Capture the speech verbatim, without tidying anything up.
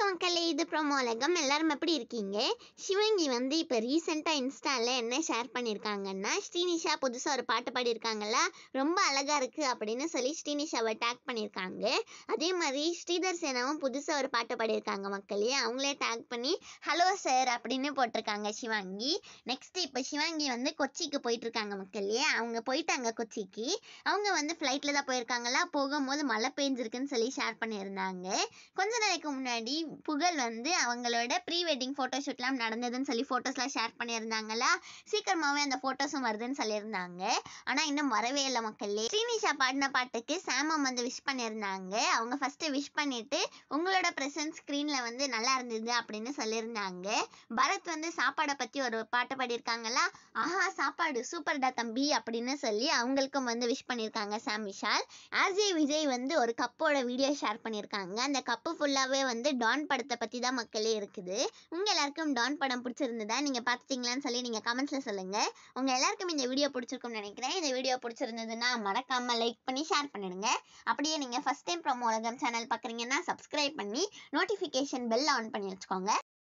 வணக்கம் மக்களே, இது ப்ரோமோ உலகம். எல்லாரும் எப்படி இருக்கீங்க? சிவங்கி வந்து இப்போ ரீசெண்டாக இன்ஸ்டாவில் என்ன ஷேர் பண்ணியிருக்காங்கன்னா, ஸ்ரீனிஷா புதுசாக ஒரு பாட்டு பாடியிருக்காங்களா, ரொம்ப அழகாக இருக்குது அப்படின்னு சொல்லி ஸ்ரீனிஷாவை டேக் பண்ணியிருக்காங்க. அதே மாதிரி ஸ்ரீதர் சேனாவும் புதுசாக ஒரு பாட்டு பாடியிருக்காங்க மக்களே. அவங்களே டேக் பண்ணி ஹலோ சார் அப்படின்னு போட்டிருக்காங்க சிவாங்கி. நெக்ஸ்ட் இப்போ சிவாங்கி வந்து கொச்சிக்கு போயிட்டு இருக்காங்க மக்களே. அவங்க போயிட்டாங்க கொச்சிக்கு. அவங்க வந்து ஃப்ளைட்டில் தான் போயிருக்காங்களா, போகும்போது மழை பெஞ்சிருக்குன்னு சொல்லி ஷேர் பண்ணியிருந்தாங்க. கொஞ்ச நாளைக்கு முன்னாடி புகழ் வந்து அவங்களோட ப்ரீ வெட்டிங் ஃபோட்டோஷூட்லாம் நடந்ததுன்னு சொல்லி ஃபோட்டோஸ்லாம் ஷேர் பண்ணியிருந்தாங்களா. சீக்கிரமாகவே அந்த ஃபோட்டோஸும் வருதுன்னு சொல்லியிருந்தாங்க. ஆனால் இன்னும் வரவே இல்லை மக்களே. ஸ்ரீனிஷா பாடின பாட்டுக்கு சாமம் வந்து விஷ் பண்ணியிருந்தாங்க. அவங்க ஃபஸ்ட்டு விஷ் பண்ணிவிட்டு உங்களோட ப்ரெசன்ஸ் ஸ்க்ரீனில் வந்து நல்லா இருந்தது அப்படின்னு சொல்லியிருந்தாங்க. பரத் வந்து சாப்பாடை பற்றி ஒரு பாட்டு பாடியிருக்காங்களா, ஆஹா சாப்பாடு சூப்பர்டா தம்பி அப்படின்னு சொல்லி அவங்களுக்கும் வந்து விஷ் பண்ணியிருக்காங்க சாம் விஷால். ஆர்ஜே விஜய் வந்து ஒரு கப்போட வீடியோ ஷேர் பண்ணியிருக்காங்க. அந்த கப்பு ஃபுல்லாகவே வந்து டான் படத்தை பற்றி தான் மக்களே இருக்குது. உங்கள் எல்லாருக்கும் டான் படம் பிடிச்சிருந்ததா, நீங்கள் பார்த்துட்டீங்களான்னு சொல்லி நீங்கள் கமெண்ட்ஸில் சொல்லுங்கள். உங்கள் எல்லாருக்கும் இந்த வீடியோ பிடிச்சிருக்கும்னு நினைக்கிறேன். இந்த வீடியோ பிடிச்சிருந்ததுன்னா மறக்காமல் லைக் பண்ணி ஷேர் பண்ணிடுங்க. அப்படியே நீங்கள் ஃபஸ்ட் டைம் ப்ரோமோ உலகம் சேனல் பார்க்குறீங்கன்னா சப்ஸ்கிரைப் பண்ணி நோட்டிஃபிகேஷன் பெல் ஆன் பண்ணி வச்சுக்கோங்க.